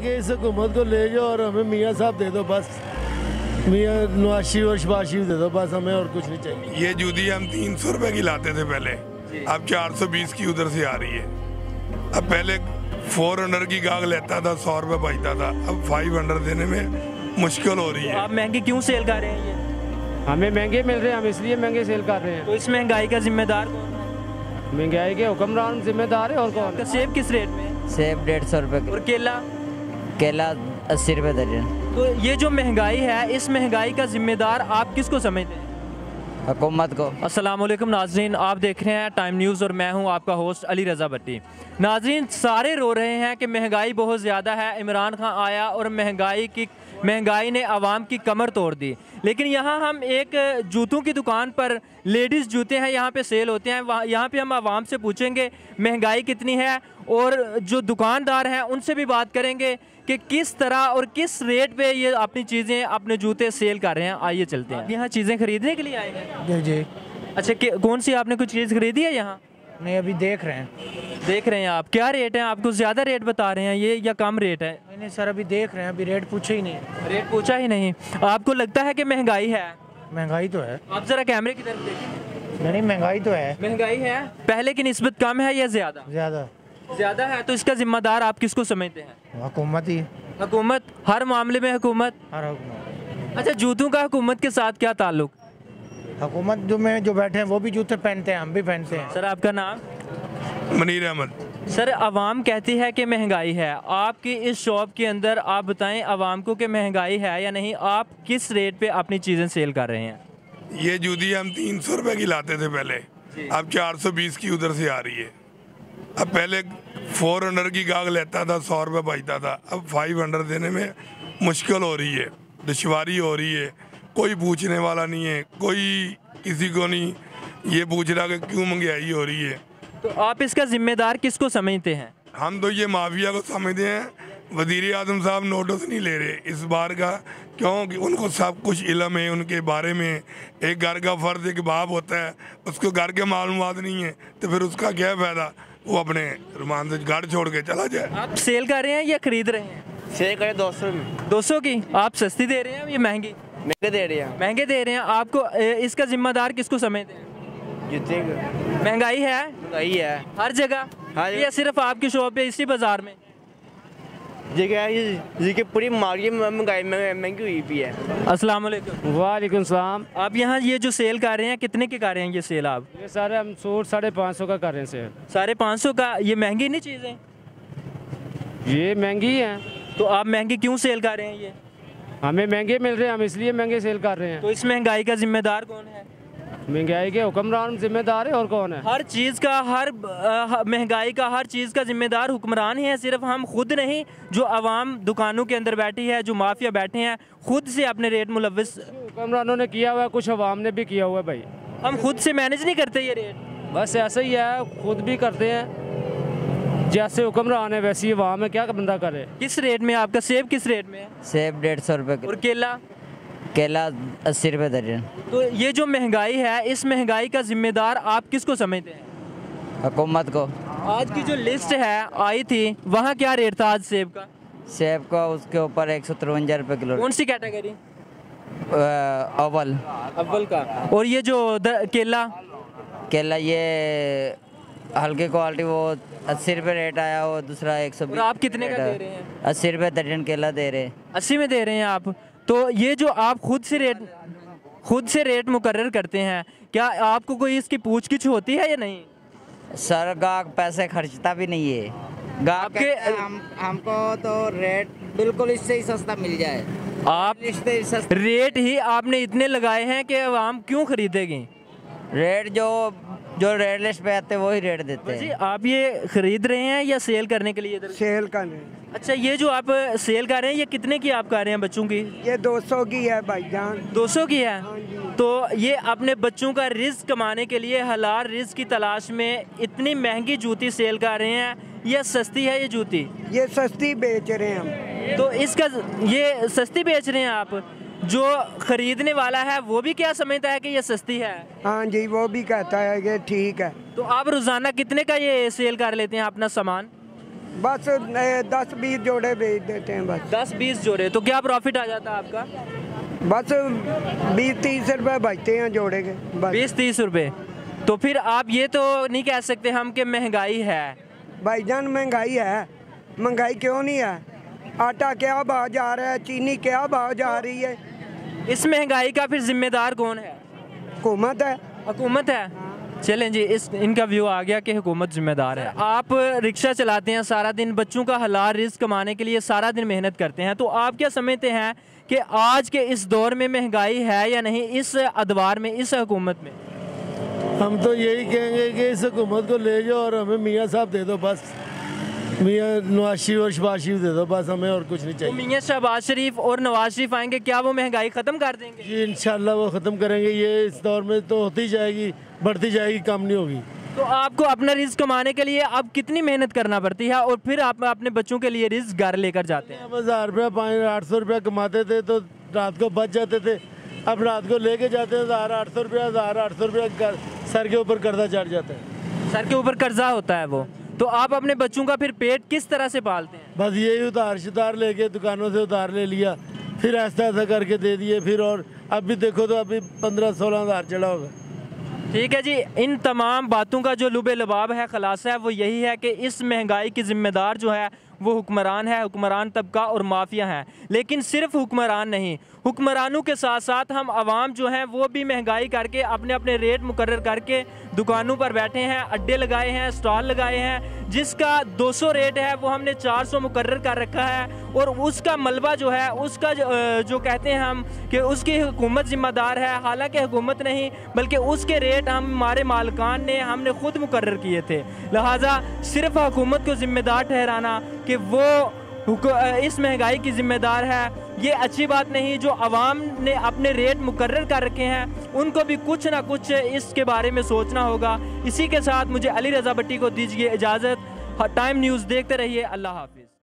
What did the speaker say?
कि इस हुकूमत को ले जाओ और हमें मियाँ साहब दे दो बस, मियाँ नवाज शरीफ और शहबाज शरीफ दे दो बस, हमें और कुछ नहीं चाहिए। ये जूती हम 300 रुपए की लाते थे पहले, अब 420 की उधर से आ रही है। अब पहले 400 की गाग लेता था, 100 रुपए बचता था, अब 500 देने में मुश्किल हो रही है। आप महंगी क्यों सेल कर रहे हैं ये? हमें महंगे मिल रहे हैं, हम इसलिए महंगे सेल कर रहे हैं। तो इस महंगाई का जिम्मेदार कौन है? महंगाई के हुक्मरान जिम्मेदार है और कौन? आपका सेब किस रेट में है? सेब 150 रुपए और केला? केला 80 रुपए दर्जन। तो ये जो महंगाई है, इस महंगाई का जिम्मेदार आप किसको समझते हैं? हुकूमत को। अस्सलाम वालेकुम नाजरीन, आप देख रहे हैं टाइम न्यूज़ और मैं हूं आपका होस्ट अली रज़ा भट्टी। नाजरीन, सारे रो रहे हैं कि महंगाई बहुत ज़्यादा है। इमरान खान आया और महंगाई ने आवाम की कमर तोड़ दी। लेकिन यहाँ हम एक जूतों की दुकान पर, लेडीज़ जूते हैं यहाँ पे सेल होते हैं, यहाँ पे हम आवाम से पूछेंगे महंगाई कितनी है और जो दुकानदार हैं उनसे भी बात करेंगे कि किस तरह और किस रेट पे ये अपनी चीज़ें, अपने जूते सेल कर रहे हैं। आइए चलते हैं। यहाँ चीज़ें खरीदने के लिए आए हैं? जी जी। अच्छा, कौन सी आपने कुछ चीज़ खरीदी है यहाँ? नहीं, अभी देख रहे हैं। देख रहे हैं आप? क्या रेट है? आपको ज़्यादा रेट बता रहे हैं ये या कम रेट है? नहीं सर, अभी देख रहे हैं, अभी रेट पूछे ही नहीं। रेट पूछा ही नहीं। आपको लगता है कि महंगाई है? महंगाई तो है। आप ज़रा कैमरे की तरफ देखिए। नहीं, महंगाई तो है। महंगाई है, पहले की निस्बत कम है या ज़्यादा? ज़्यादा। ज़्यादा है। तो इसका जिम्मेदार आप किसको समझते हैं? हुकूमत ही। हुकूमत? हर मामले में हुकूमत? हर हुकूमत। अच्छा, जूतों का हुकूमत के साथ क्या ताल्लुक? हुकूमत जो बैठे हैं वो भी जूते पहनते हैं, हम भी पहनते हैं। सर, आपका नाम? मनीर अहमद। सर, आवाम कहती है कि महंगाई है। आपकी इस शॉप के अंदर आप बताएं आवाम को कि महंगाई है या नहीं। आप किस रेट पे अपनी चीज़ें सेल कर रहे हैं? ये जूती हम 300 रुपए की लाते थे पहले, अब 420 की उधर से आ रही है। अब पहले 400 की गाग लेता था, 100 रुपए बचता था, अब 500 देने में मुश्किल हो रही है, दुश्वारी हो रही है। कोई पूछने वाला नहीं है, कोई किसी को नहीं ये पूछ रहा कि क्यों महंगाई हो रही है। तो आप इसका जिम्मेदार किसको समझते हैं? हम तो ये माफिया को समझते हैं। वज़ीर आज़म साहब नोटिस नहीं ले रहे इस बार का, क्योंकि उनको सब कुछ इल्म है उनके बारे में। एक घर का फर्द एक बाप होता है, उसको घर के मालूमात नहीं है तो फिर उसका क्या फ़ायदा, वो अपने रुमान से घर छोड़ के चला जाए। आप सेल कर रहे हैं या खरीद रहे हैं? सेल करें 200 में। 200 की? आप सस्ती दे रहे हैं या महंगी? महंगे दे रहे हैं। महंगे दे रहे हैं। आपको इसका जिम्मेदार किसको समझते हैं? जितने महंगाई है? महंगाई है हर जगह? हर या सिर्फ आपकी शॉप पे, इसी बाजार में? जगह पूरी मार्केट में महंगाई महंगी हुई भी है। अस्सलाम वालेकुम। वालेकुम सलाम। आप यहाँ ये जो सेल कर रहे हैं, कितने के कर रहे हैं ये सेल आप? ये सारे हम सूट 550 का कर रहे हैं सेल। 550 का? ये महंगी नहीं चीज़ें? ये महंगी हैं। तो आप महंगी क्यों सेल कर रहे हैं ये? हमें महंगे मिल रहे हैं, हम इसलिए महंगे सेल कर रहे हैं। तो इस महंगाई का जिम्मेदार कौन है? महंगाई के हुक्मरान जिम्मेदार है और कौन है? हर चीज़ का, महंगाई का हर चीज़ का जिम्मेदार हुक्मरान ही है। सिर्फ हम खुद नहीं, जो आवाम दुकानों के अंदर बैठी है, जो माफिया बैठे हैं, खुद से अपने रेट मुलव्वस। हुक्मरानों ने किया हुआ है, कुछ अवाम ने भी किया हुआ है भाई। हम खुद से मैनेज नहीं करते ये रेट? बस ऐसा ही है, खुद भी करते हैं। जैसे हुक्मरान है वैसे ही अवाम है, क्या बंदा करे। किस रेट में आपका सेब? किस रेट में है? सेब 150 रुपए। और केला? केला 80 रुपए दर्जन। तो ये जो महंगाई है, इस महंगाई का जिम्मेदार आप किसको समझते हैं? हुकूमत को। आज की जो लिस्ट है आई थी, वहाँ क्या रेट था आज सेब का? सेब का उसके ऊपर 153 रुपए किलो। कौन सी कैटेगरी? अव्वल। अव्वल का। और ये जो केला? केला ये हल्की क्वालिटी, वो 80 रुपए रेट आया, वो दूसरा 120। और आप कितने का दे रहे हैं? 80 रुपए दर्जन केला दे रहे। 80 में दे रहे हैं आप? तो ये जो आप खुद से रेट मुकर्रर करते हैं, क्या आपको कोई इसकी पूछ-गिछ होती है या नहीं? सर, गाहक पैसे खर्चता भी नहीं है। गाहक हमको तो रेट बिल्कुल इससे ही सस्ता मिल जाए। आप रेट ही आपने इतने लगाए हैं कि आवाम क्यों खरीदेगी? रेट जो रेट लिस्ट पे आते हैं वही रेट देते जी, हैं। आप ये खरीद रहे हैं या सेल करने के लिए इधर? सेल का नहीं। अच्छा, ये जो आप सेल कर रहे हैं, ये कितने की आप कर रहे हैं बच्चों की? ये 200 की है भाईजान। 200 की है? तो ये अपने बच्चों का रिस्क कमाने के लिए, हलाल रिस्क की तलाश में इतनी महंगी जूती सेल कर रहे हैं। ये सस्ती है ये जूती? ये सस्ती बेच रहे हैं हम। तो इसका ये सस्ती बेच रहे हैं आप? जो खरीदने वाला है वो भी क्या समझता है कि ये सस्ती है? हाँ जी, वो भी कहता है कि ठीक है। तो आप रोज़ाना कितने का ये सेल कर लेते हैं अपना सामान? बस 10-20 जोड़े बेच देते हैं बस। 10-20 जोड़े, तो क्या प्रॉफिट आ जाता है आपका? बस 20-30 रुपए बचते हैं जोड़े के बस। 20-30 रुपए। तो फिर आप ये तो नहीं कह सकते हम कि महंगाई है। भाईजान महंगाई है, महंगाई क्यों नहीं है? आटा क्या भाव जा रहा है, चीनी क्या भाव जा रही है? इस महंगाई का फिर जिम्मेदार कौन है? हुकूमत है। हुकूमत है। चलें जी, इनका व्यू आ गया कि हुकूमत जिम्मेदार है। आप रिक्शा चलाते हैं सारा दिन, बच्चों का हलाल रिस्क कमाने के लिए सारा दिन मेहनत करते हैं, तो आप क्या समझते हैं कि आज के इस दौर में महंगाई है या नहीं, इस अदवार में, इस हुकूमत में? हम तो यही कहेंगे कि इस हुकूमत को ले जाओ और हमें मियाँ साहब दे दो बस। मियाँ नवाज शरीफ और शहबाज शरीफ दे दो बस, हमें और कुछ नहीं चाहिए। मियाँ शहबाज शरीफ और नवाज शरीफ आएंगे, क्या वो महंगाई ख़त्म कर देंगे? जी इंशाल्लाह वो ख़त्म करेंगे। ये इस दौर में तो होती जाएगी, बढ़ती जाएगी, कम नहीं होगी। तो आपको अपना रिस्क कमाने के लिए अब कितनी मेहनत करना पड़ती है और फिर आप अपने बच्चों के लिए रिस्क घर लेकर जाते हैं? हम 1000 रुपया 800 रुपया कमाते थे तो रात को बच जाते थे, अब रात को लेके जाते हैं 1800 रुपया, 1800 रुपया सर के ऊपर कर्जा चढ़ जाता है। सर के ऊपर कर्जा होता है वो। तो आप अपने बच्चों का फिर पेट किस तरह से पालते हैं? बस यही उधार शुधार लेके दुकानों से उधार ले लिया, फिर ऐसा ऐसा करके दे दिए, फिर और अब भी देखो तो अभी 15-16 हज़ार चढ़ा होगा। ठीक है जी, इन तमाम बातों का जो लुबे लबाब है, खुलासा है, वो यही है कि इस महंगाई की जिम्मेदार जो है वो हुक्मरान है, हुक्मरान तबका और माफिया है। लेकिन सिर्फ हुक्मरान नहीं, हुक्मरानों के साथ साथ हम आवाम जो हैं वो भी महंगाई करके अपने अपने रेट मुकर्रर करके दुकानों पर बैठे हैं, अड्डे लगाए हैं, स्टॉल लगाए हैं, जिसका 200 रेट है वो हमने 400 मुकर्रर कर रखा है। और उसका मलबा जो है, उसका जो कहते हैं हम कि उसकी हुकूमत ज़िम्मेदार है, हालांकि हुकूमत नहीं बल्कि उसके रेट हमारे मालिकान ने, हमने खुद मुकर्रर किए थे। लिहाजा सिर्फ हुकूमत को ज़िम्मेदार ठहराना कि वो इस महंगाई की ज़िम्मेदार है, ये अच्छी बात नहीं। जो आवाम ने अपने रेट मुकर्रर कर रखे हैं उनको भी कुछ ना कुछ इसके बारे में सोचना होगा। इसी के साथ मुझे अली रज़ा भट्टी को दीजिए इजाज़त। टाइम न्यूज़ देखते रहिए। अल्लाह हाफिज़।